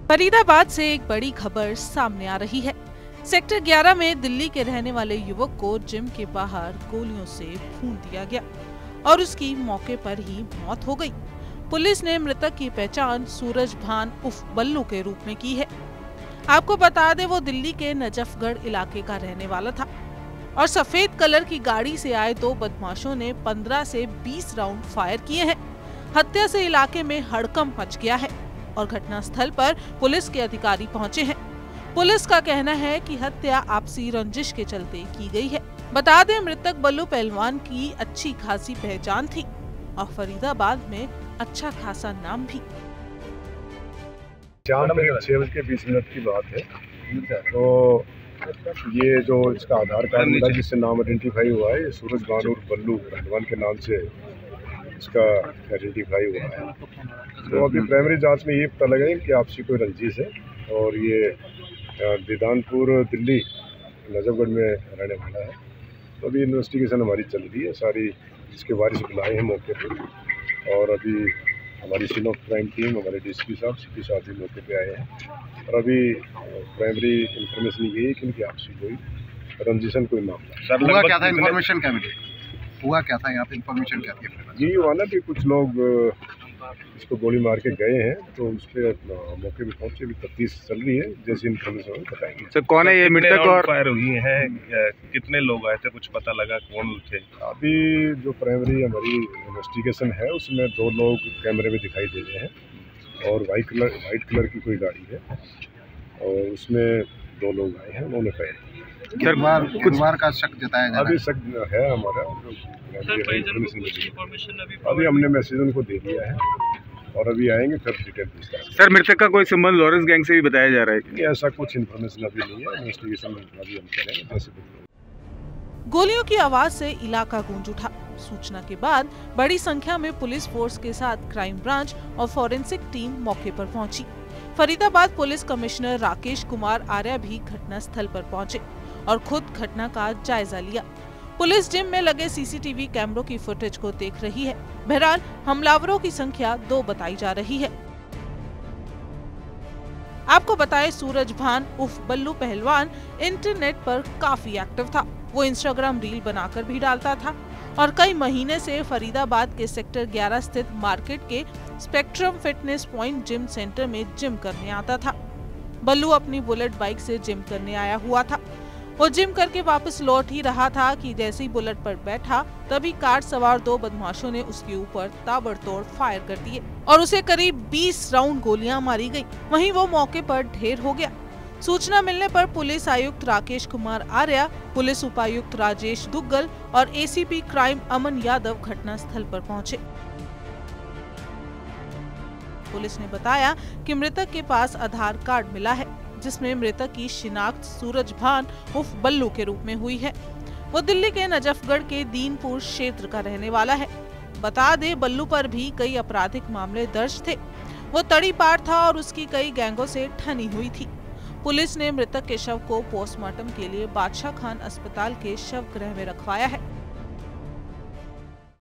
फरीदाबाद से एक बड़ी खबर सामने आ रही है। सेक्टर 11 में दिल्ली के रहने वाले युवक को जिम के बाहर गोलियों से भून दिया गया और उसकी मौके पर ही मौत हो गई। पुलिस ने मृतक की पहचान सूरज भान उर्फ बल्लू के रूप में की है। आपको बता दें, वो दिल्ली के नजफगढ़ इलाके का रहने वाला था और सफेद कलर की गाड़ी से आए दो बदमाशों ने 15 से 20 राउंड फायर किए हैं। हत्या से इलाके में हड़कंप मच गया है और घटनास्थल पर पुलिस के अधिकारी पहुंचे हैं। पुलिस का कहना है कि हत्या आपसी रंजिश के चलते की गई है। बता दें, मृतक बल्लू पहलवान की अच्छी खासी पहचान थी और फरीदाबाद में अच्छा खासा नाम भी। शाम में 6:20 की बात है। तो ये जो इसका आधार कार्ड मिला जिससे नाम आइडेंटिफाई हुआ है, ये सूरज भान उर्फ बल्लू पहलवान के नाम से इसका आइडेंटिफाई हुआ है। तो अभी प्राइमरी जांच में ये पता लगा कि आपसी कोई रंजिश है और ये दीदानपुर दिल्ली नजफगढ़ में रहने वाला है। तो अभी इन्वेस्टिगेशन हमारी चल रही है, सारी इसके वारिस बुलाए हैं मौके पर और अभी हमारी सीन ऑफ क्राइम टीम, हमारे डीएसपी साहब, सीपी साहब भी मौके पे आए हैं और अभी प्राइमरी इंफॉर्मेशन ये है कि इनकी आपसी कोई रंजिशन कोई मामला। हुआ क्या था? इन्फॉर्मेशन क्या मिली? हुआ क्या था यहाँ पे? इन्फॉर्मेशन क्या थी? जी हुआ ना कि कुछ लोग इसको गोली मार के गए हैं, तो उस पर मौके पे पहुंचे, भी तफ्तीश चल रही है। जैसी इन्फॉर्मेशन बताएंगे। सर कौन है ये मृतक और फायर हुई है? कितने लोग आए थे, कुछ पता लगा कौन थे? अभी जो प्राइमरी हमारी इन्वेस्टिगेशन है उसमें 2 लोग कैमरे में दिखाई दे रहे हैं और वाइट कलर की कोई गाड़ी है और उसमें 2 लोग आए हैं, उन्होंने फायर कितवार का शक जताया जा रहा है। अभी शक है हमारा इन्फॉर्मेशन अभी हमने मैसेज उनको दे दिया है और अभी आएंगे फिर डिटेल पूछता है। सर मृतक का कोई संबंध लॉरेंस गैंग से भी बताया जा रहा है? ऐसा कुछ इन्फॉर्मेशन अभी नहीं है, इन्वेस्टिगेशन अभी हम करेंगे जैसे। गोलियों की आवाज से इलाका गूंज उठा। सूचना के बाद बड़ी संख्या में पुलिस फोर्स के साथ क्राइम ब्रांच और फॉरेंसिक टीम मौके पर पहुंची। फरीदाबाद पुलिस कमिश्नर राकेश कुमार आर्या भी घटनास्थल पर पहुंचे और खुद घटना का जायजा लिया। पुलिस जिम में लगे सीसीटीवी कैमरों की फुटेज को देख रही है। बहरहाल हमलावरों की संख्या 2 बताई जा रही है। आपको बताएं, सूरज भान उर्फ बल्लू पहलवान इंटरनेट पर काफी एक्टिव था। वो इंस्टाग्राम रील बनाकर भी डालता था और कई महीने से फरीदाबाद के सेक्टर 11 स्थित मार्केट के spectrum fitness point gym center में जिम करने आता था। बल्लू अपनी बुलेट बाइक से जिम करने आया हुआ था। वो जिम करके वापस लौट ही रहा था कि जैसे ही बुलेट पर बैठा तभी कार सवार 2 बदमाशों ने उसके ऊपर ताबड़तोड़ फायर कर दिए और उसे करीब 20 राउंड गोलियां मारी गई। वहीं वो मौके पर ढेर हो गया। सूचना मिलने पर पुलिस आयुक्त राकेश कुमार आर्या, पुलिस उपायुक्त राजेश दुग्गल और एसीपी क्राइम अमन यादव घटनास्थल पर पहुंचे। पुलिस ने बताया कि मृतक के पास आधार कार्ड मिला है जिसमें मृतक की शिनाख्त सूरज भान उर्फ बल्लू के रूप में हुई है। वो दिल्ली के नजफगढ़ के दीनपुर क्षेत्र का रहने वाला है। बता दे, बल्लू पर भी कई आपराधिक मामले दर्ज थे। वो तड़ीपार था और उसकी कई गैंगों से ठनी हुई थी। पुलिस ने मृतक के शव को पोस्टमार्टम के लिए बादशाह खान अस्पताल के शव गृह में रखवाया है।